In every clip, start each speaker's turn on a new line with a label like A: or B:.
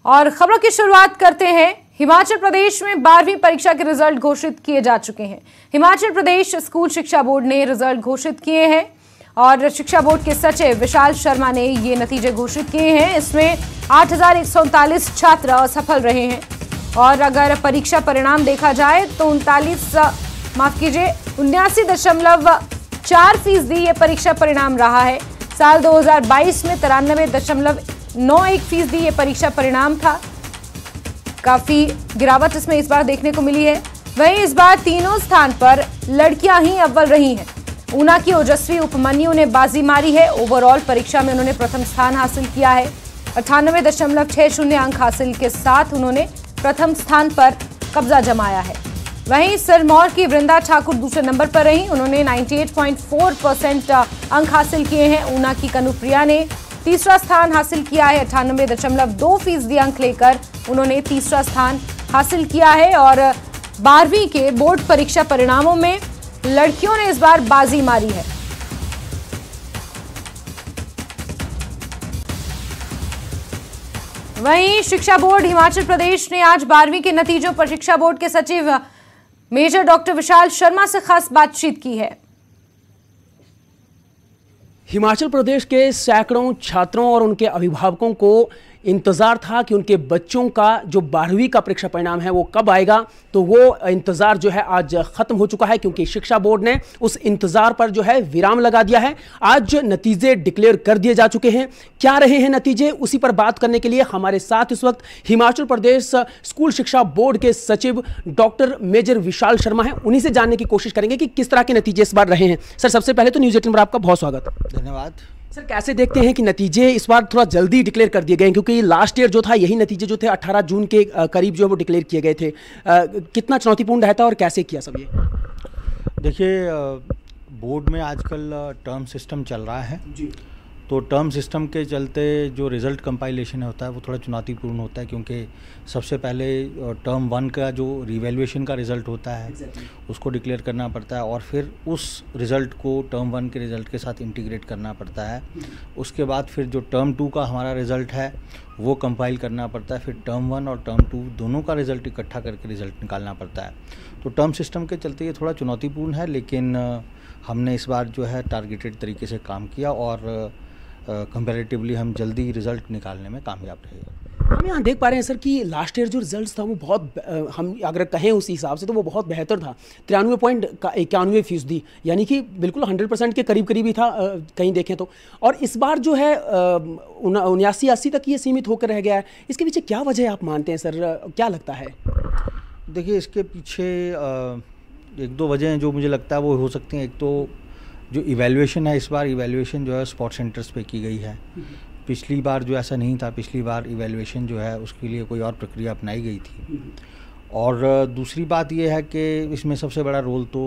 A: और खबरों की शुरुआत करते हैं। हिमाचल प्रदेश में 12वीं परीक्षा के रिजल्ट घोषित किए जा चुके हैं। हिमाचल प्रदेश स्कूल शिक्षा बोर्ड ने रिजल्ट घोषित किए हैं और शिक्षा बोर्ड के सचिव विशाल शर्मा ने ये नतीजे घोषित किए हैं। इसमें 8,139 छात्र असफल रहे हैं और अगर परीक्षा परिणाम देखा जाए तो 79.4% ये परीक्षा परिणाम रहा है। साल 2022 में 93.91% ये परीक्षा परिणाम था। काफी गिरावट इसमें इस बार देखने को मिली है। वहीं इस बार तीनों स्थान पर लड़कियां ही अव्वल रही हैं। ऊना की ओजस्वी उपमन्यु ने बाजी मारी है। ओवरऑल परीक्षा में उन्होंने प्रथम स्थान हासिल किया है। 98.60 अंक हासिल के साथ उन्होंने प्रथम स्थान पर कब्जा जमाया है। वहीं सिरमौर की वृंदा ठाकुर दूसरे नंबर पर रही। उन्होंने 98.4% अंक हासिल किए हैं। ऊना की कनुप्रिया ने तीसरा स्थान हासिल किया है। 98.2% अंक लेकर उन्होंने तीसरा स्थान हासिल किया है। और 12वीं के बोर्ड परीक्षा परिणामों में लड़कियों ने इस बार बाजी मारी है। वहीं शिक्षा बोर्ड हिमाचल प्रदेश ने आज 12वीं के नतीजों पर शिक्षा बोर्ड के सचिव मेजर डॉक्टर विशाल शर्मा से खास बातचीत की है।
B: हिमाचल प्रदेश के सैकड़ों छात्रों और उनके अभिभावकों को इंतज़ार था कि उनके बच्चों का जो 12वीं का परीक्षा परिणाम है वो कब आएगा। तो वो इंतज़ार जो है आज ख़त्म हो चुका है, क्योंकि शिक्षा बोर्ड ने उस इंतज़ार पर जो है विराम लगा दिया है। आज नतीजे डिक्लेयर कर दिए जा चुके हैं। क्या रहे हैं नतीजे, उसी पर बात करने के लिए हमारे साथ इस वक्त हिमाचल प्रदेश स्कूल शिक्षा बोर्ड के सचिव डॉक्टर मेजर विशाल शर्मा हैं। उन्हीं से जानने की कोशिश करेंगे कि किस तरह के नतीजे इस बार रहे हैं। सर, सबसे पहले तो न्यूज़ 18 पर आपका बहुत स्वागत।
C: धन्यवाद।
B: सर, कैसे देखते हैं कि नतीजे इस बार थोड़ा जल्दी डिक्लेयर कर दिए गए हैं, क्योंकि लास्ट ईयर जो था यही नतीजे जो थे 18 जून के करीब जो है वो डिक्लेयर किए गए थे। कितना चुनौतीपूर्ण रहता और कैसे किया सब ये?
C: देखिए, बोर्ड में आजकल टर्म सिस्टम चल रहा है जी। तो टर्म सिस्टम के चलते जो रिज़ल्ट कंपाइलेशन होता है वो थोड़ा चुनौतीपूर्ण होता है, क्योंकि सबसे पहले टर्म 1 का जो रिवैल्यूएशन का रिज़ल्ट होता है उसको डिक्लेयर करना पड़ता है और फिर उस रिज़ल्ट को टर्म 1 के रिज़ल्ट के साथ इंटीग्रेट करना पड़ता है। उसके बाद फिर जो टर्म 2 का हमारा रिज़ल्ट है वो कंपाइल करना पड़ता है। फिर टर्म 1 और टर्म 2 दोनों का रिज़ल्ट इकट्ठा करके रिज़ल्ट निकालना पड़ता है। तो टर्म सिस्टम के चलते ये थोड़ा चुनौतीपूर्ण है, लेकिन हमने इस बार जो है टारगेटेड तरीके से काम किया और कंपैरेटिवली हम जल्दी रिज़ल्ट निकालने में कामयाब रहे।
B: हम यहाँ देख पा रहे हैं सर कि लास्ट ईयर जो रिजल्ट था वो बहुत, हम अगर कहें उस हिसाब से तो वो बहुत बेहतर था। 93.91%, यानी कि बिल्कुल 100% के करीब करीब ही था कहीं देखें तो। और इस बार जो है 79-80 तक ये सीमित होकर रह गया है। इसके पीछे क्या वजह आप मानते हैं सर, क्या लगता है?
C: देखिए, इसके पीछे एक दो वजह जो मुझे लगता है वो हो सकती हैं। एक तो जो इवैल्यूएशन है, इस बार इवैल्यूएशन जो है स्पॉट सेंटर्स पे की गई है। पिछली बार जो ऐसा नहीं था, पिछली बार इवैल्यूएशन जो है उसके लिए कोई और प्रक्रिया अपनाई गई थी। और दूसरी बात ये है कि इसमें सबसे बड़ा रोल तो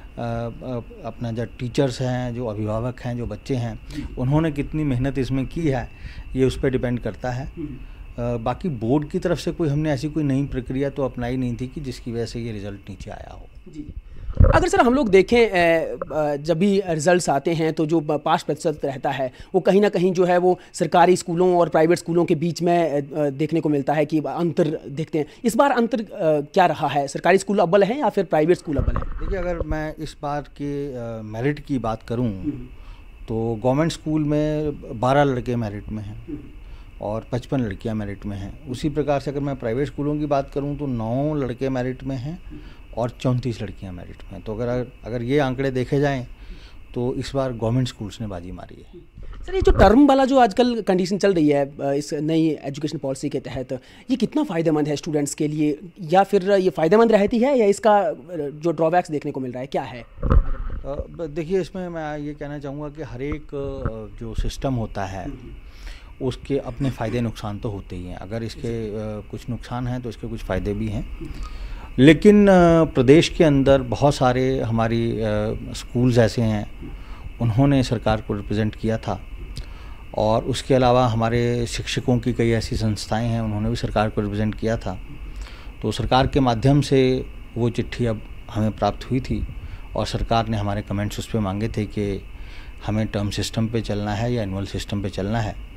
C: अपना जो टीचर्स हैं, जो अभिभावक हैं, जो बच्चे हैं, उन्होंने कितनी मेहनत इसमें की है ये उस पर डिपेंड करता है। बाकी बोर्ड की तरफ से हमने ऐसी कोई नई प्रक्रिया तो अपनाई नहीं थी कि जिसकी वजह से ये रिज़ल्ट नीचे आया हो जी।
B: अगर सर हम लोग देखें, जब भी रिजल्ट्स आते हैं तो जो 5% रहता है वो कहीं ना कहीं जो है वो सरकारी स्कूलों और प्राइवेट स्कूलों के बीच में देखने को मिलता है कि अंतर देखते हैं। इस बार अंतर क्या रहा है? सरकारी स्कूल अव्वल हैं या फिर प्राइवेट स्कूल अव्वल हैं?
C: देखिए, अगर मैं इस बार के मेरिट की बात करूं तो गवर्नमेंट स्कूल में 12 लड़के मेरिट में हैं और 55 लड़कियां मेरिट में हैं। उसी प्रकार से अगर मैं प्राइवेट स्कूलों की बात करूं तो 9 लड़के मेरिट में हैं और 34 लड़कियां मेरिट में। तो अगर ये आंकड़े देखे जाएं तो इस बार गवर्नमेंट स्कूल्स ने बाजी मारी है।
B: सर, ये जो टर्म वाला जो आजकल कंडीशन चल रही है इस नई एजुकेशन पॉलिसी के तहत, ये कितना फ़ायदेमंद है स्टूडेंट्स के लिए, या फिर ये फ़ायदेमंद रहती है या इसका जो ड्रॉबैक्स देखने को मिल रहा है क्या है?
C: देखिए, इसमें मैं ये कहना चाहूँगा कि हर एक जो सिस्टम होता है उसके अपने फ़ायदे नुकसान तो होते ही हैं। अगर इसके कुछ नुकसान हैं तो इसके कुछ फ़ायदे भी हैं। लेकिन प्रदेश के अंदर बहुत सारे हमारी स्कूल्स ऐसे हैं उन्होंने सरकार को रिप्रेजेंट किया था, और उसके अलावा हमारे शिक्षकों की कई ऐसी संस्थाएं हैं उन्होंने भी सरकार को रिप्रेजेंट किया था। तो सरकार के माध्यम से वो चिट्ठी अब हमें प्राप्त हुई थी और सरकार ने हमारे कमेंट्स उस पर मांगे थे कि हमें टर्म सिस्टम पे चलना है या एनुअल सिस्टम पे चलना है।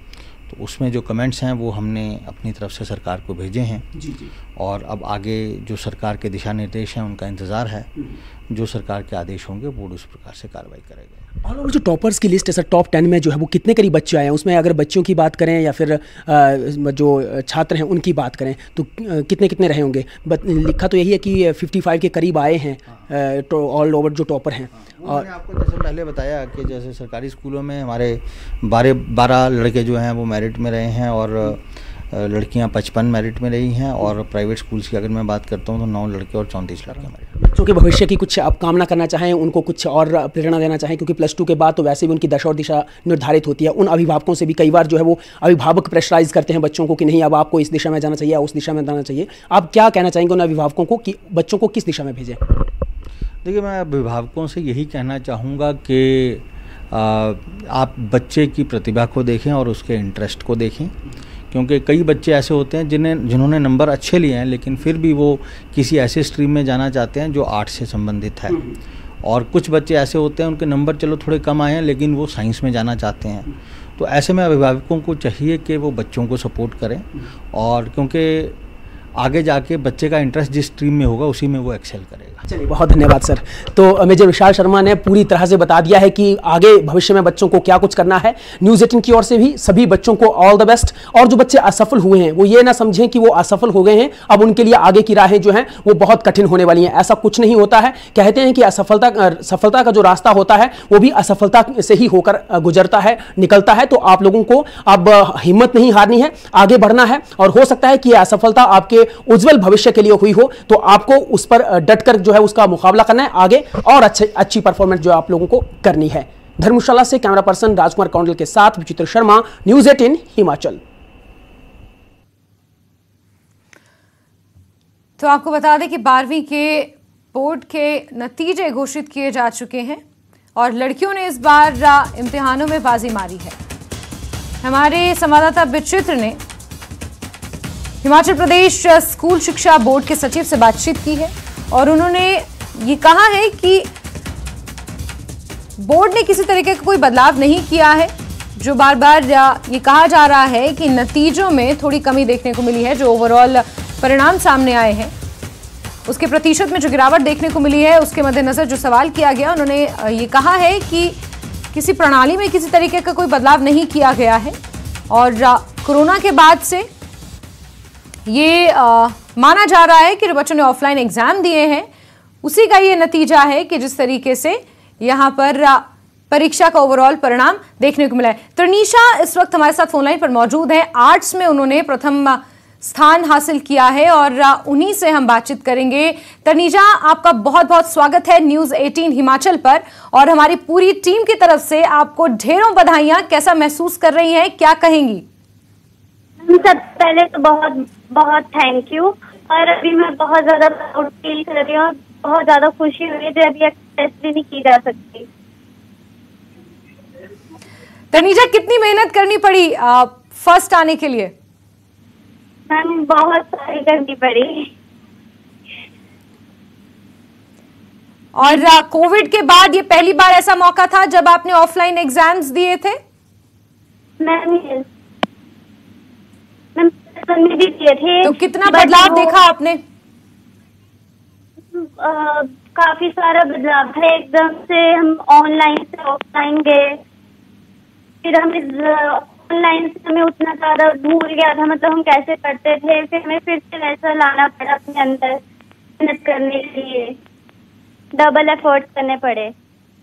C: तो उसमें जो कमेंट्स हैं वो हमने अपनी तरफ से सरकार को भेजे हैं।
B: जी जी।
C: और अब आगे जो सरकार के दिशा निर्देश हैं उनका इंतज़ार है। जो सरकार के आदेश होंगे बोर्ड उस प्रकार से कार्रवाई करेगा।
B: ऑल ओवर जो टॉपर्स की लिस्ट है सर, टॉप 10 में जो है वो कितने करीब बच्चे आए हैं? उसमें अगर बच्चों की बात करें या फिर जो छात्र हैं उनकी बात करें तो कितने कितने रहे होंगे? लिखा तो यही है कि 55 के करीब आए हैं ऑल ओवर जो टॉपर हैं।
C: और मैंने आपको जैसे पहले बताया कि जैसे सरकारी स्कूलों में हमारे 12 लड़के जो हैं वो मेरिट में रहे हैं और लड़कियां 55 मेरिट में रही हैं। और प्राइवेट स्कूल्स की अगर मैं बात करता हूं तो 9 लड़के और 34 लड़कियां मेरिट।
B: बच्चों के भविष्य की कुछ आप कामना करना चाहें, उनको कुछ और प्रेरणा देना चाहें, क्योंकि +2 के बाद तो वैसे भी उनकी दशा और दिशा निर्धारित होती है। उन अभिभावकों से भी कई बार जो है वो अभिभावक प्रेशराइज करते हैं बच्चों को कि नहीं अब आपको इस दिशा में जाना चाहिए या उस दिशा में जाना चाहिए। आप क्या कहना चाहेंगे उन अभिभावकों को कि बच्चों को किस दिशा में भेजें?
C: देखिए, मैं अभिभावकों से यही कहना चाहूँगा कि आप बच्चे की प्रतिभा को देखें और उसके इंटरेस्ट को देखें, क्योंकि कई बच्चे ऐसे होते हैं जिन्होंने नंबर अच्छे लिए हैं लेकिन फिर भी वो किसी ऐसे स्ट्रीम में जाना चाहते हैं जो आर्ट से संबंधित है। और कुछ बच्चे ऐसे होते हैं उनके नंबर चलो थोड़े कम आए हैं लेकिन वो साइंस में जाना चाहते हैं। तो ऐसे में अभिभावकों को चाहिए कि वो बच्चों को सपोर्ट करें, और क्योंकि आगे जाके बच्चे का इंटरेस्ट जिस स्ट्रीम में होगा उसी में वो एक्सेल करेगा।
B: चलिए, बहुत धन्यवाद सर। तो मेजर विशाल शर्मा ने पूरी तरह से बता दिया है कि आगे भविष्य में बच्चों को क्या कुछ करना है। न्यूज़ 18 की ओर से भी सभी बच्चों को ऑल द बेस्ट। और जो बच्चे असफल हुए हैं वो ये ना समझें कि वो असफल हो गए हैं, अब उनके लिए आगे की राहें जो हैं वो बहुत कठिन होने वाली हैं। ऐसा कुछ नहीं होता है। कहते हैं कि सफलता का जो रास्ता होता है वो भी असफलता से ही होकर गुजरता है, निकलता है। तो आप लोगों को अब हिम्मत नहीं हारनी है, आगे बढ़ना है। और हो सकता है कि यह असफलता आपके उज्जवल भविष्य के लिए हुई हो, तो आपको उस पर डटकर जो है उसका मुकाबला करना है आगे, और अच्छी परफॉर्मेंस जो आप लोगों को करनी है। धर्मशाला से कैमरा पर्सन राजकुमार कौंडल के साथ विचित्र शर्मा, न्यूज़ 18 हिमाचल।
A: तो आपको बता दें कि 12वीं के बोर्ड के नतीजे घोषित किए जा चुके हैं और लड़कियों ने इस बार इम्तिहानों में बाजी मारी है। हमारे संवाददाता विचित्र ने हिमाचल प्रदेश स्कूल शिक्षा बोर्ड के सचिव से बातचीत की है और उन्होंने ये कहा है कि बोर्ड ने किसी तरीके का कोई बदलाव नहीं किया है। जो बार बार ये कहा जा रहा है कि नतीजों में थोड़ी कमी देखने को मिली है, जो ओवरऑल परिणाम सामने आए हैं उसके प्रतिशत में जो गिरावट देखने को मिली है, उसके मद्देनजर जो सवाल किया गया, उन्होंने ये कहा है कि किसी प्रणाली में किसी तरीके का कोई बदलाव नहीं किया गया है। और कोरोना के बाद से ये माना जा रहा है कि जो बच्चों ने ऑफलाइन एग्जाम दिए हैं उसी का ये नतीजा है कि जिस तरीके से यहाँ पर परीक्षा का ओवरऑल परिणाम देखने को मिला है। तनीषा इस वक्त हमारे साथ फोनलाइन पर मौजूद है। आर्ट्स में उन्होंने प्रथम स्थान हासिल किया है और उन्हीं से हम बातचीत करेंगे। तनीषा, आपका बहुत बहुत स्वागत है न्यूज़ 18 हिमाचल पर, और हमारी पूरी टीम की तरफ से आपको ढेरों बधाइयां। कैसा महसूस कर रही हैं, क्या कहेंगी?
D: सबसे पहले तो बहुत बहुत थैंक यू। और अभी मैं बहुत ज्यादा प्राउड फील कर रही हूँ, बहुत ज्यादा खुशी हुई है जो अभी एक्सप्रेस भी नहीं की जा सकती।
A: तनीषा, कितनी मेहनत करनी पड़ी फर्स्ट आने के लिए?
D: मैम, बहुत सारी करनी पड़ी।
A: और कोविड के बाद ये पहली बार ऐसा मौका था जब आपने ऑफलाइन एग्जाम्स दिए थे?
D: मैम भी दिए थे।
A: तो कितना बदलाव देखा आपने?
D: काफी सारा बदलाव है। एकदम से हम ऑनलाइन से ऑफलाइन गए, फिर हम ऑनलाइन से हमें उतना ज्यादा भूल गया था, मतलब हम कैसे करते थे, फिर हमें फिर से वैसा लाना पड़ा अपने अंदर। मेहनत करने के लिए डबल एफर्ट करने पड़े।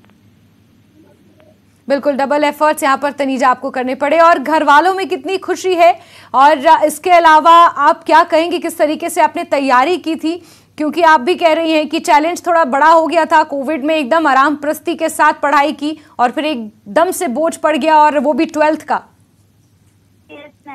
A: बिल्कुल, डबल एफर्ट्स यहाँ पर तनीजा आपको करने पड़े। और घर वालों में कितनी खुशी है, और इसके अलावा आप क्या कहेंगे किस तरीके से आपने तैयारी की थी, क्योंकि आप भी कह रही हैं कि चैलेंज थोड़ा बड़ा हो गया था। कोविड में एकदम आराम प्रस्ती के साथ पढ़ाई की और फिर एकदम से बोझ पड़ गया, और वो भी 12th का।
D: यस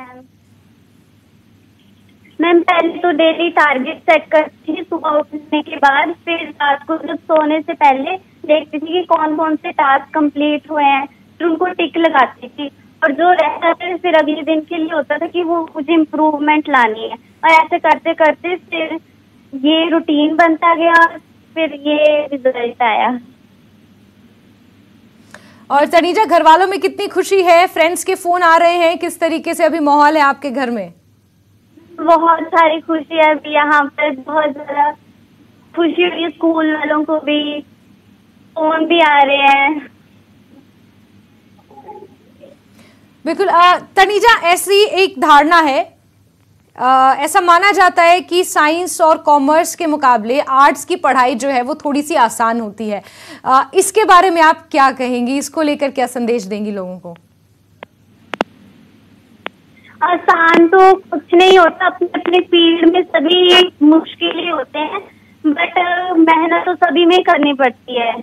D: मैम, पहले तो डेली टारगेट सेट करती थी सुबह उठने के बाद, फिर रात को जब सोने से पहले देखती थी कि कौन कौन से टास्क कंप्लीट हुए हैं, फिर उनको टिक लगाती थी। और जो रहता था फिर अगले दिन के लिए होता था कि वो मुझे इम्प्रूवमेंट लानी है, और ऐसे करते करते फिर ये रूटीन बनता गया, फिर ये रिजल्ट आया।
A: और तनीजा, घर वालों में कितनी खुशी है? फ्रेंड्स के फोन आ रहे हैं, किस तरीके से अभी माहौल है आपके घर में?
D: बहुत सारी खुशी है अभी यहाँ पर, बहुत ज्यादा खुशी हुई है। स्कूल वालों को भी फोन भी आ रहे हैं।
A: बिल्कुल। तनीजा, ऐसी एक धारणा है, ऐसा माना जाता है कि साइंस और कॉमर्स के मुकाबले आर्ट्स की पढ़ाई जो है वो थोड़ी सी आसान होती है। इसके बारे में आप क्या कहेंगी? इसको लेकर क्या संदेश देंगी लोगों को?
D: आसान तो कुछ नहीं होता, अपने अपने फील्ड में सभी मुश्किल ही होते हैं, बट मेहनत तो सभी में करनी पड़ती है।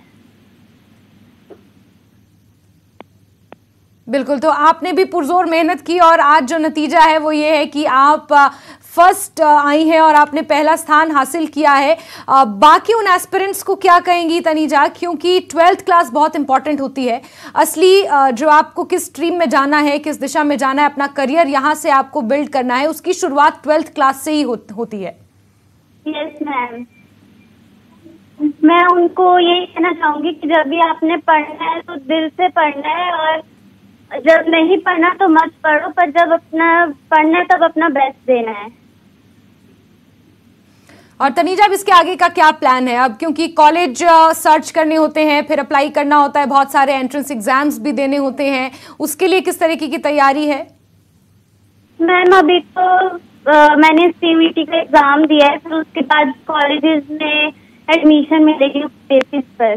A: बिल्कुल, तो आपने भी पुरजोर मेहनत की और आज जो नतीजा है वो ये है कि आप फर्स्ट आई हैं और आपने पहला स्थान हासिल किया है। बाकी उन एस्पिरेंट्स को क्या कहेंगी तनीजा, क्योंकि 12th क्लास बहुत इंपॉर्टेंट होती है। असली जो आपको किस स्ट्रीम में जाना है, किस दिशा में जाना है, अपना करियर यहाँ से आपको बिल्ड करना है, उसकी शुरुआत 12th क्लास से ही होती है।
D: यस मैम, मैं उनको यही कहना चाहूंगी कि जब भी आपने पढ़ना है तो दिल से पढ़ना है, और जब नहीं पढ़ना तो मत पढ़ो, पर जब अपना पढ़ना है तब अपना बेस्ट देना है।
A: और तनीजा, अब इसके आगे का क्या प्लान है? अब क्योंकि कॉलेज सर्च करने होते हैं, फिर अप्लाई करना होता है, बहुत सारे एंट्रेंस एग्जाम्स भी देने होते हैं, उसके लिए किस तरीके की तैयारी है?
D: मैम अभी तो मैंने CUET का एग्जाम दिया है, फिर उसके बाद कॉलेजेस में एडमिशन मिलेगी उस बेसिस पर।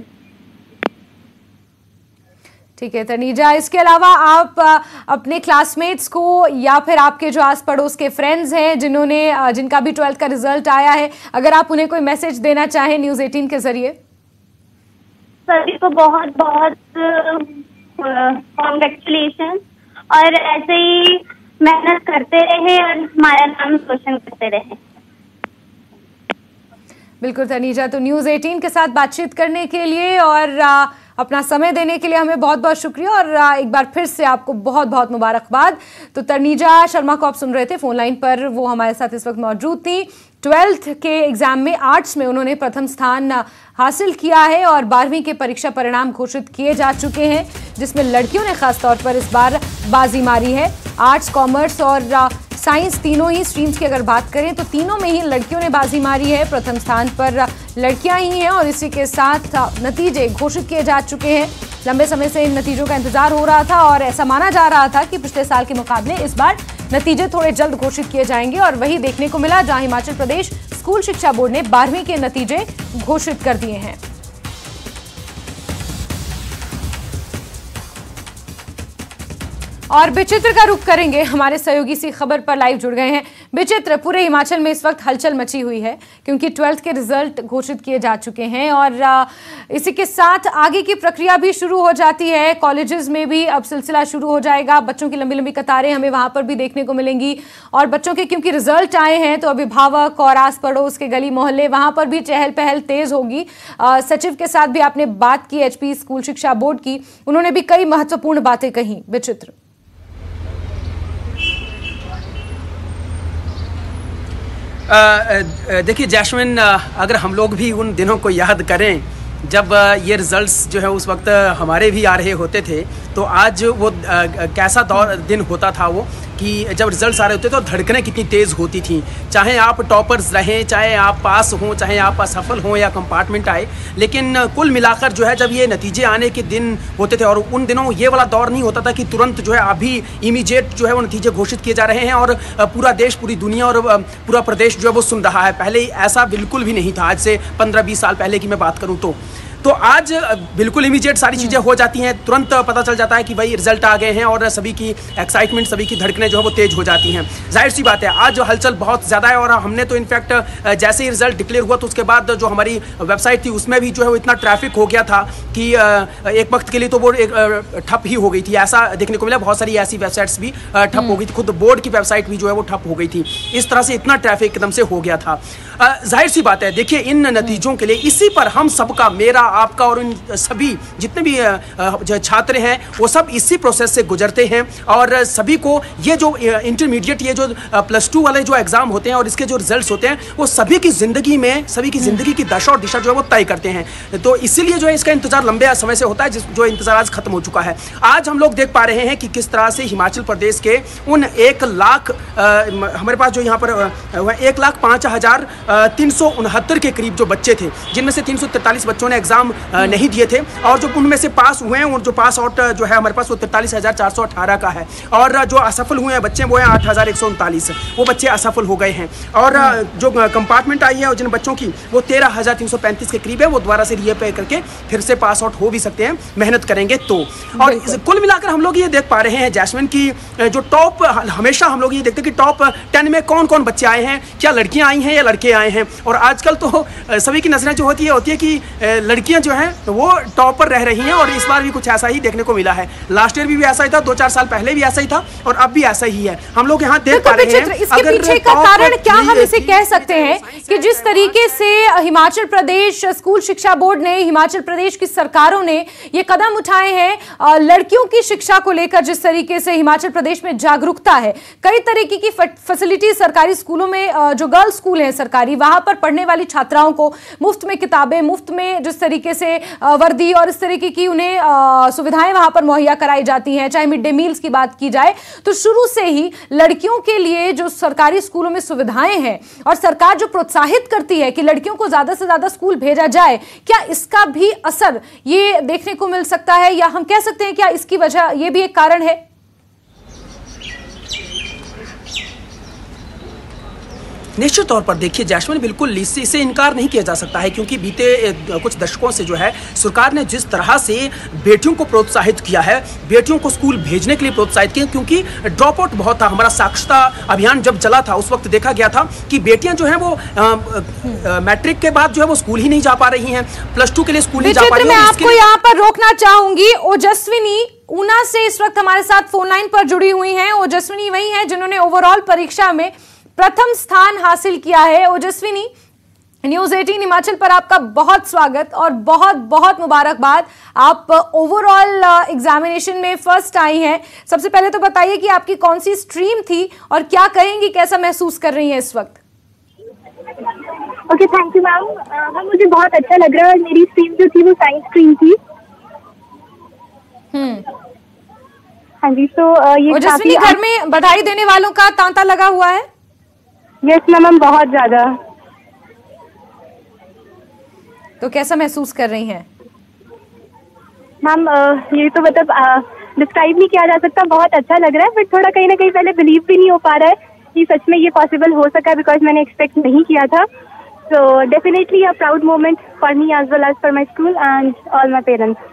A: ठीक है तनीजा, इसके अलावा आप अपने क्लासमेट्स को या फिर आपके जो आस पड़ोस के फ्रेंड्स हैं जिनका भी 12th का रिजल्ट आया है, अगर आप उन्हें कोई मैसेज देना चाहें न्यूज़ 18 के जरिए?
D: सभी को बहुत बहुत कॉन्ग्रेचुलेशन, और ऐसे ही मेहनत करते रहे और हमारा नाम रोशन करते रहे।
A: बिल्कुल तनीजा, तो न्यूज़ 18 के साथ बातचीत करने के लिए और अपना समय देने के लिए हमें बहुत बहुत शुक्रिया, और एक बार फिर से आपको बहुत बहुत मुबारकबाद। तो तनीजा शर्मा को आप सुन रहे थे, फोन लाइन पर वो हमारे साथ इस वक्त मौजूद थी। 12th के एग्जाम में आर्ट्स में उन्होंने प्रथम स्थान हासिल किया है और 12वीं के परीक्षा परिणाम घोषित किए जा चुके हैं, जिसमें लड़कियों ने खासतौर पर इस बार बाजी मारी है। आर्ट्स, कॉमर्स और साइंस तीनों ही स्ट्रीम्स की अगर बात करें तो तीनों में ही लड़कियों ने बाजी मारी है। प्रथम स्थान पर लड़कियां ही हैं और इसी के साथ नतीजे घोषित किए जा चुके हैं। लंबे समय से इन नतीजों का इंतजार हो रहा था और ऐसा माना जा रहा था कि पिछले साल के मुकाबले इस बार नतीजे थोड़े जल्द घोषित किए जाएंगे, और वही देखने को मिला जहां हिमाचल प्रदेश स्कूल शिक्षा बोर्ड ने 12वीं के नतीजे घोषित कर दिए हैं। और विचित्र का रुख करेंगे, हमारे सहयोगी सी खबर पर लाइव जुड़ गए हैं। विचित्र, पूरे हिमाचल में इस वक्त हलचल मची हुई है क्योंकि 12th के रिजल्ट घोषित किए जा चुके हैं और इसी के साथ आगे की प्रक्रिया भी शुरू हो जाती है। कॉलेजेस में भी अब सिलसिला शुरू हो जाएगा, बच्चों की लंबी लंबी कतारें हमें वहां पर भी देखने को मिलेंगी, और बच्चों के क्योंकि रिजल्ट आए हैं तो अभिभावक और आस पड़ोस के गली मोहल्ले वहां पर भी चहल पहल तेज होगी। सचिव के साथ भी आपने बात की HP स्कूल शिक्षा बोर्ड की, उन्होंने भी कई महत्वपूर्ण बातें कही। विचित्र,
B: देखिए जैस्मिन, अगर हम लोग भी उन दिनों को याद करें जब ये रिज़ल्ट्स जो है उस वक्त हमारे भी आ रहे होते थे, तो आज वो कैसा दिन होता था वो कि जब रिजल्ट्स आ रहे होते तो धड़कनें कितनी तेज़ होती थी। चाहे आप टॉपर्स रहें, चाहे आप पास हों, चाहे आप असफल हों या कंपार्टमेंट आए, लेकिन कुल मिलाकर जो है जब ये नतीजे आने के दिन होते थे, और उन दिनों ये वाला दौर नहीं होता था कि तुरंत जो है अभी इमीडिएट जो है वो नतीजे घोषित किए जा रहे हैं और पूरा देश, पूरी दुनिया और पूरा प्रदेश जो है वो सुन रहा है। पहले ऐसा बिल्कुल भी नहीं था। आज से 15-20 साल पहले की मैं बात करूँ तो आज बिल्कुल इमीडिएट सारी चीज़ें हो जाती हैं, तुरंत पता चल जाता है कि भाई रिजल्ट आ गए हैं और सभी की एक्साइटमेंट, सभी की धड़कनें जो है वो तेज हो जाती हैं। जाहिर सी बात है आज हलचल बहुत ज़्यादा है, और हमने तो इनफैक्ट जैसे ही रिजल्ट डिक्लेयर हुआ तो उसके बाद जो हमारी वेबसाइट थी उसमें भी जो है वो इतना ट्रैफिक हो गया था कि एक वक्त के लिए तो वो एक ठप ही हो गई थी। ऐसा देखने को मिला, बहुत सारी ऐसी वेबसाइट्स भी ठप हो गई थी, खुद बोर्ड की वेबसाइट भी जो है वो ठप हो गई थी। इस तरह से इतना ट्रैफिक एकदम से हो गया था। जाहिर सी बात है, देखिए इन नतीजों के लिए इसी पर हम सबका, मेरा, आपका और इन सभी जितने भी जो छात्र हैं वो सब इसी प्रोसेस से गुजरते हैं। और सभी को ये जो इंटरमीडिएट, ये जो +2 वाले जो एग्जाम होते हैं और इसके जो रिजल्ट्स होते हैं वो सभी की जिंदगी में, सभी की जिंदगी की दशा और दिशा जो है वो तय करते हैं। तो इसीलिए जो है इसका इंतजार लंबे समय से होता है, जो इंतजार आज खत्म हो चुका है। आज हम लोग देख पा रहे हैं कि किस तरह से हिमाचल प्रदेश के उन 1 लाख हमारे पास जो यहाँ पर 1,05,369 के करीब जो बच्चे थे, जिनमें से 343 बच्चों ने एग्जाम नहीं दिए थे, और जो उनमें से पास हुए हैं और जो पास आउट जो है हमारे पास वो 43,418 का है। और जो असफल हुए हैं बच्चे वो हैं 8,139, वो बच्चे असफल हो गए हैं। और जो कंपार्टमेंट आई है और जिन बच्चों की वो 13,335 के करीब है, वो दोबारा से रीअप्लाई करके फिर से पास आउट हो भी सकते हैं, मेहनत करेंगे तो। और कुल मिलाकर हम लोग ये देख पा रहे हैं जैस्मिन की जो टॉप, हमेशा हम लोग ये देखते हैं कि टॉप 10 में कौन कौन बच्चे आए हैं, क्या लड़कियां आई हैं या लड़के आए हैं। और आजकल तो सभी की नजरें जो होती है कि लड़कियां जो हैं वो टॉप पर रह रही हैं, और इस बार भी कुछ ऐसा ही देखने को मिला है। लास्ट ईयर भी ऐसा ही था, 2-4 साल पहले भी ऐसा ही था, और अब भी ऐसा ही है। हम लोग यहाँ देख पा रहे हैं।
A: इसके पीछे का कारण क्या हम इसे कह सकते हैं कि जिस तरीके से हिमाचल प्रदेश स्कूल शिक्षा बोर्ड ने, हिमाचल प्रदेश की सरकारों ने ये कदम उठाए हैं लड़कियों की शिक्षा को लेकर, जिस तरीके से हिमाचल प्रदेश में जागरूकता है, कई तरीके की फैसिलिटी सरकारी स्कूलों में, जो गर्ल्स स्कूल हैं सरकारी, वहां पर पढ़ने वाली छात्राओं को मुफ्त में किताबें, मुफ्त में जिस तरीके से वर्दी और इस तरीके की उन्हें सुविधाएं वहां पर मुहैया कराई जाती हैं, चाहे मिड डे मील्स की बात की जाए, तो शुरू से ही लड़कियों के लिए जो सरकारी स्कूलों में सुविधाएं हैं और सरकार जो प्रोत्साहित करती है कि लड़कियों को ज्यादा से ज्यादा स्कूल भेजा जाए, क्या इसका भी असर ये देखने को मिल सकता है, या हम कह सकते हैं क्या इसकी वजह ये भी एक कारण है?
B: निश्चित तौर पर देखिए जैस्मिन, बिल्कुल इससे इनकार नहीं किया जा सकता है, क्योंकि बीते कुछ दशकों से जो है सरकार ने जिस तरह से बेटियों को प्रोत्साहित किया है, बेटियों को स्कूल भेजने के लिए प्रोत्साहित किया, क्योंकि ड्रॉप आउट बहुत था। हमारा साक्षरता अभियान जब चला था उस वक्त देखा गया था कि बेटियां जो है वो मैट्रिक के बाद जो है वो स्कूल ही नहीं जा पा रही हैं, +2 के लिए स्कूल नहीं जा पा रही है।
A: मैं आपको यहाँ पर रोकना चाहूंगी। ओजस्विनी ऊना से इस वक्त हमारे साथ फोन लाइन पर जुड़ी हुई हैं। ओजस्विनी वही है जिन्होंने ओवरऑल परीक्षा में प्रथम स्थान हासिल किया है। ओजस्विनी, न्यूज़ 18 हिमाचल पर आपका बहुत स्वागत और बहुत बहुत मुबारकबाद। आप ओवरऑल एग्जामिनेशन में फर्स्ट आई हैं। सबसे पहले तो बताइए कि आपकी कौन सी स्ट्रीम थी और क्या कहेंगी, कैसा महसूस कर रही हैं इस वक्त?
E: Okay, thank you ma'am. मुझे बहुत अच्छा लग रहा है। मेरी स्ट्रीम जो थी वो साइंस स्ट्रीम थी। हाँ जी, तो ये
A: ओजस्विनी, घर में बधाई देने वालों का तांता लगा हुआ है?
E: यस मैम, बहुत ज्यादा।
A: तो कैसा महसूस कर रही हैं
E: मैम? ये तो मतलब डिस्क्राइब नहीं किया जा सकता, बहुत अच्छा लग रहा है, बट थोड़ा कहीं ना कहीं पहले बिलीव भी नहीं हो पा रहा है कि सच में ये पॉसिबल हो सका, बिकॉज मैंने एक्सपेक्ट नहीं किया था। So definitely a proud moment for me as well as for my school and all my parents.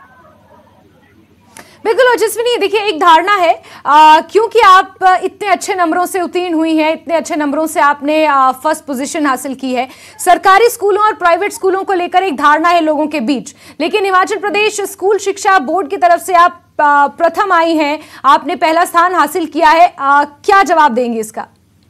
A: बिल्कुल ओजस्विनी, देखिए एक धारणा है क्योंकि आप इतने अच्छे नंबरों से उत्तीर्ण हुई हैं, इतने अच्छे नंबरों से आपने फर्स्ट पोजीशन हासिल की है। सरकारी स्कूलों और प्राइवेट स्कूलों को लेकर एक धारणा है लोगों के बीच, लेकिन हिमाचल प्रदेश स्कूल शिक्षा बोर्ड की तरफ से आप प्रथम आई हैं, आपने पहला स्थान हासिल किया है। क्या जवाब देंगे इसका?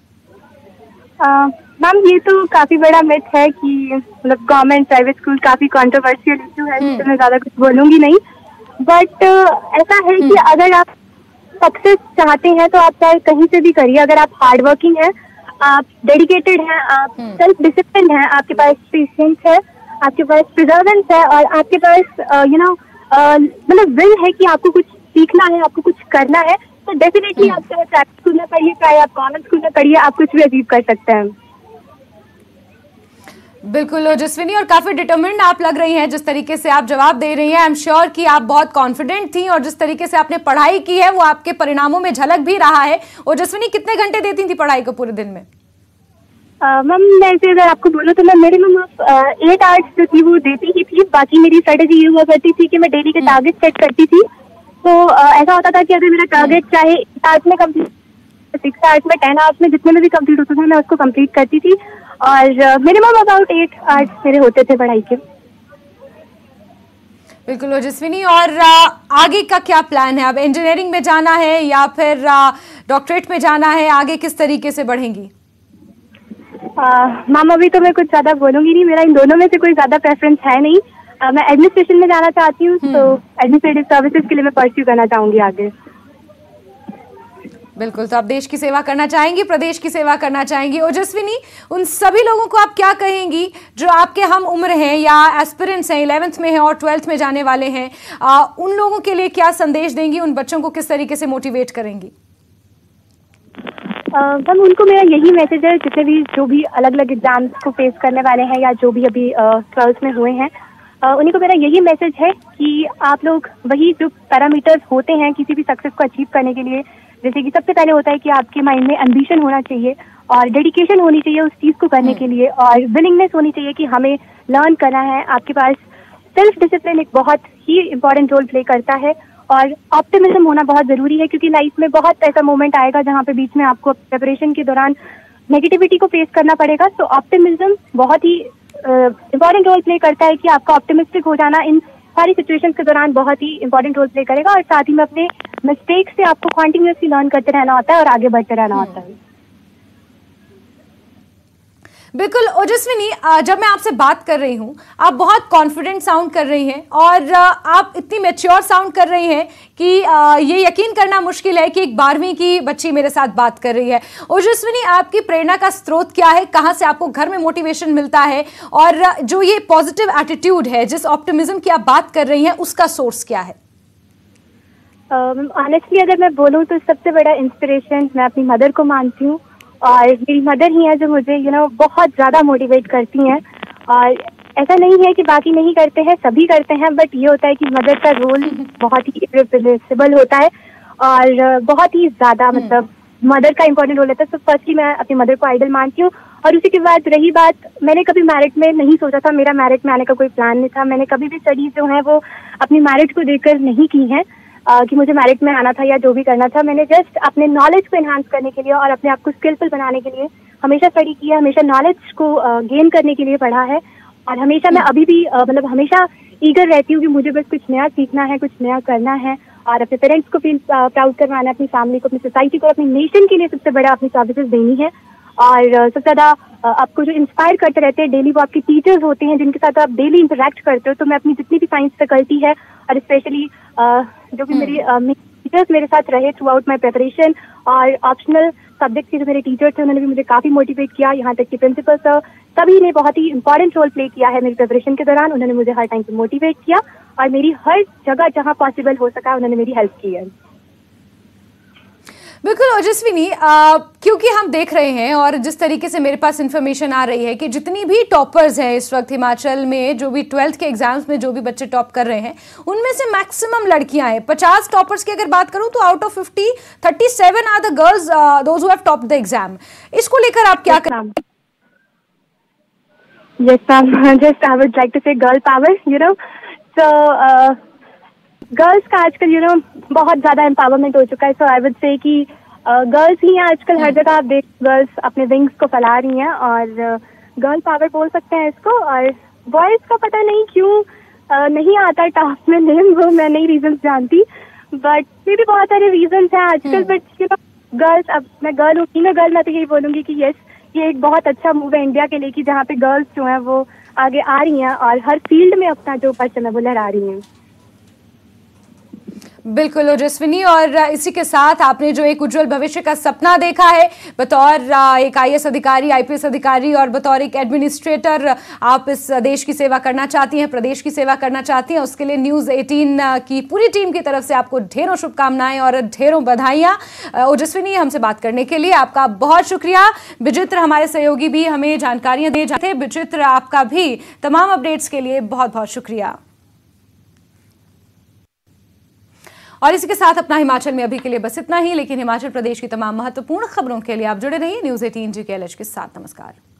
E: मैम, ये तो काफी बड़ा मिथ है कि मतलब गवर्नमेंट प्राइवेट स्कूल काफी कंट्रोवर्शियल इशू है, तो मैं ज्यादा कुछ बोलूंगी नहीं। बट ऐसा है कि अगर आप सक्सेस चाहते हैं तो आप चाहे कहीं से भी करिए। अगर आप हार्ड वर्किंग हैं, आप डेडिकेटेड हैं, आप सेल्फ डिसिप्लिन हैं, आपके पास पेशेंस है, आपके पास प्रिजर्वेंस है, और आपके पास मतलब विल है कि आपको कुछ सीखना है, आपको कुछ करना है, तो डेफिनेटली आप चाहे प्राइवेट स्कूल में पढ़िए, चाहे आप गवर्नमेंट स्कूल में पढ़िए, आप कुछ भी अचीव कर सकते हैं।
A: बिल्कुल ओजस्विनी, और काफी डिटरमिन्ड आप लग रही हैं जिस तरीके से आप जवाब दे रही हैं। आई एम श्योर कि आप बहुत कॉन्फिडेंट थी और जिस तरीके से आपने पढ़ाई की है वो आपके परिणामों में झलक भी रहा है। ओजस्विनी, कितने घंटे देती थी पढ़ाई को पूरे दिन में?
E: मैम, वैसे अगर आपको बोलो तो मैं मेरे में 8 आवर्स जो थी वो देती ही थी। बाकी मेरी स्ट्रेटेजी ये हुआ करती थी कि मैं डेली के टारगेट सेट करती थी। तो ऐसा होता था कि अगर मेरा टारगेट चाहे 8 आवर्स में कम्प्लीट, 6 आवर्स में, 10 आवर्स में, जितने में भी कम्प्लीट होता था मैं उसको कम्प्लीट करती थी। और मिनिमम अबाउट 8 आवर्स मेरे होते थे पढ़ाई के।
A: बिल्कुल ओजस्विनी, और आगे का क्या प्लान है? अब इंजीनियरिंग में जाना है या फिर डॉक्टरेट में जाना है? आगे किस तरीके से बढ़ेंगी?
E: मैम, अभी तो मैं कुछ ज्यादा बोलूंगी नहीं, मेरा इन दोनों में से कोई ज्यादा प्रेफरेंस है नहीं। मैं एडमिनिस्ट्रेशन में जाना चाहती हूँ, तो एडमिनिस्ट्रेटिव सर्विसेज के लिए मैं परस्यू करना चाहूंगी आगे।
A: बिल्कुल, तो आप देश की सेवा करना चाहेंगी, प्रदेश की सेवा करना चाहेंगी। ओजस्विनी, उन सभी लोगों को आप क्या कहेंगी जो आपके हम उम्र हैं या एस्पिरेंट्स हैं, 11th में हैं और 12th में जाने वाले हैं, उन लोगों के लिए क्या संदेश देंगी? उन बच्चों को किस तरीके से मोटिवेट करेंगी?
E: मैम, उनको मेरा यही मैसेज है, जितने भी जो भी अलग अलग एग्जाम्स को फेस करने वाले हैं या जो भी अभी 12th में हुए हैं, उन्हीं को मेरा यही मैसेज है कि आप लोग वही जो पैरामीटर्स होते हैं किसी भी सक्सेस को अचीव करने के लिए, जैसे कि सबसे पहले होता है कि आपके माइंड में एम्बिशन होना चाहिए और डेडिकेशन होनी चाहिए उस चीज़ को करने के लिए, और विलिंगनेस होनी चाहिए कि हमें लर्न करना है। आपके पास सेल्फ डिसिप्लिन एक बहुत ही इंपॉर्टेंट रोल प्ले करता है, और ऑप्टिमिज्म होना बहुत ज़रूरी है, क्योंकि लाइफ में बहुत ऐसा मोमेंट आएगा जहाँ पे बीच में आपको प्रिपरेशन के दौरान नेगेटिविटी को फेस करना पड़ेगा। तो ऑप्टिमिज्म बहुत ही इंपॉर्टेंट रोल प्ले करता है कि आपका ऑप्टिमिस्टिक हो जाना इन सारी सिचुएशंस के दौरान बहुत ही इंपॉर्टेंट रोल प्ले करेगा, और साथ ही में अपने मिस्टेक से आपको कॉन्टिन्यूसली लर्न करते रहना होता है और आगे बढ़ते रहना होता है।
A: बिल्कुल ओजस्विनी, जब मैं आपसे बात कर रही हूं, आप बहुत कॉन्फिडेंट साउंड कर रही हैं और आप इतनी मैच्योर साउंड कर रही हैं कि ये यकीन करना मुश्किल है कि एक 12वीं की बच्ची मेरे साथ बात कर रही है। ओजस्विनी, आपकी प्रेरणा का स्रोत क्या है? कहाँ से आपको घर में मोटिवेशन मिलता है? और जो ये पॉजिटिव एटीट्यूड है, जिस ऑप्टिमिज्म की आप बात कर रही हैं, उसका सोर्स क्या है?
E: ऑनेस्टली अगर मैं बोलूँ तो सबसे बड़ा इंस्पिरेशन मैं अपनी मदर को मानती हूँ, और मेरी मदर ही है जो मुझे बहुत ज़्यादा मोटिवेट करती हैं। और ऐसा नहीं है कि बाकी नहीं करते हैं, सभी करते हैं, बट ये होता है कि मदर का रोल बहुत ही इररिप्लेसेबल होता है और बहुत ही ज़्यादा मतलब मदर का इंपॉर्टेंट रोल होता है। तो फर्स्टली मैं अपनी मदर को आइडल मानती हूँ, और उसी के बाद रही बात, मैंने कभी मैरिट में नहीं सोचा था, मेरा मैरिट में आने का कोई प्लान नहीं था। मैंने कभी भी स्टडीज जो है वो अपनी मैरिट को देखकर नहीं की हैं कि मुझे मैरिट में आना था या जो भी करना था। मैंने जस्ट अपने नॉलेज को एनहांस करने के लिए और अपने आप को स्किलफुल बनाने के लिए हमेशा स्टडी किया, हमेशा नॉलेज को गेन करने के लिए पढ़ा है, और हमेशा मैं अभी भी मतलब हमेशा ईगर रहती हूँ कि मुझे बस कुछ नया सीखना है, कुछ नया करना है, और अपने पेरेंट्स को फील प्राउड करवाना है, अपनी फैमिली को, अपनी सोसाइटी को, अपनी नेशन के लिए सबसे बड़ा अपनी सर्विसेज देनी है। और सबसे ज़्यादा आपको जो इंस्पायर करते रहते हैं डेली, वो आपके टीचर्स होते हैं जिनके साथ आप डेली इंटरेक्ट करते हो। तो मैं अपनी जितनी भी साइंस फैकल्टी है, और स्पेशली जो कि मेरी टीचर्स मेरे साथ रहे थ्रू आउट माई प्रिपरेशन, और ऑप्शनल सब्जेक्ट के जो मेरे टीचर्स थे उन्होंने भी मुझे काफ़ी मोटिवेट किया। यहाँ तक कि प्रिंसिपल सर सभी ने बहुत ही इंपॉर्टेंट रोल प्ले किया है मेरी प्रिपरेशन के दौरान। उन्होंने मुझे हर टाइम पे मोटिवेट किया, और मेरी हर जगह जहाँ पॉसिबल हो सका उन्होंने मेरी हेल्प की है।
A: बिल्कुल ओजस्विनी, क्योंकि हम देख रहे हैं और जिस तरीके से मेरे पास इन्फॉर्मेशन आ रही है कि जितनी भी टॉपर्स हैं इस वक्त हिमाचल में, जो भी 12th के एग्जाम्स में जो भी बच्चे टॉप कर रहे हैं, उनमें से मैक्सिमम लड़कियां हैं। 50 टॉपर्स की अगर बात करूं तो out of 50, 37 are the girls those who have topped the exam. इसको लेकर आप क्या करेंगे?
E: Yes, ma'am. Just I would like to say girl power, So, girls का आजकल बहुत ज़्यादा एम्पावरमेंट हो चुका है। सो आई वुड से कि गर्ल्स ही हैं आजकल हर जगह। आप देख, गर्ल्स अपने विंग्स को फैला रही हैं, और गर्ल पावर बोल सकते हैं इसको। और बॉयज़ का पता नहीं क्यों नहीं आता टॉप में नेम, वो मैं नहीं रीजन जानती, बट ये भी बहुत सारे रीजन हैं आजकल। बट गर्ल्स, अब मैं गर्ल हूँ, फीमेल गर्ल, मैं तो यही बोलूँगी कि यस, ये एक बहुत अच्छा मूव है इंडिया के लिए कि जहाँ पे गर्ल्स जो हैं वो आगे आ रही हैं और हर फील्ड में अपना जो परचम है वो लहरा रही हैं।
A: बिल्कुल ओजस्विनी, और इसी के साथ आपने जो एक उज्जवल भविष्य का सपना देखा है बतौर एक IAS अधिकारी, IPS अधिकारी, और बतौर एक एडमिनिस्ट्रेटर आप इस देश की सेवा करना चाहती हैं, प्रदेश की सेवा करना चाहती हैं, उसके लिए न्यूज़ 18 की पूरी टीम की तरफ से आपको ढेरों शुभकामनाएं और ढेरों बधाइयाँ। ओजस्विनी, हमसे बात करने के लिए आपका बहुत शुक्रिया। विचित्र हमारे सहयोगी भी हमें जानकारियाँ दे जाते हैं। विचित्र, आपका भी तमाम अपडेट्स के लिए बहुत बहुत शुक्रिया। और इसी के साथ अपना हिमाचल में अभी के लिए बस इतना ही, लेकिन हिमाचल प्रदेश की तमाम महत्वपूर्ण खबरों के लिए आप जुड़े रहिए न्यूज़ 18 GKLH के साथ। नमस्कार।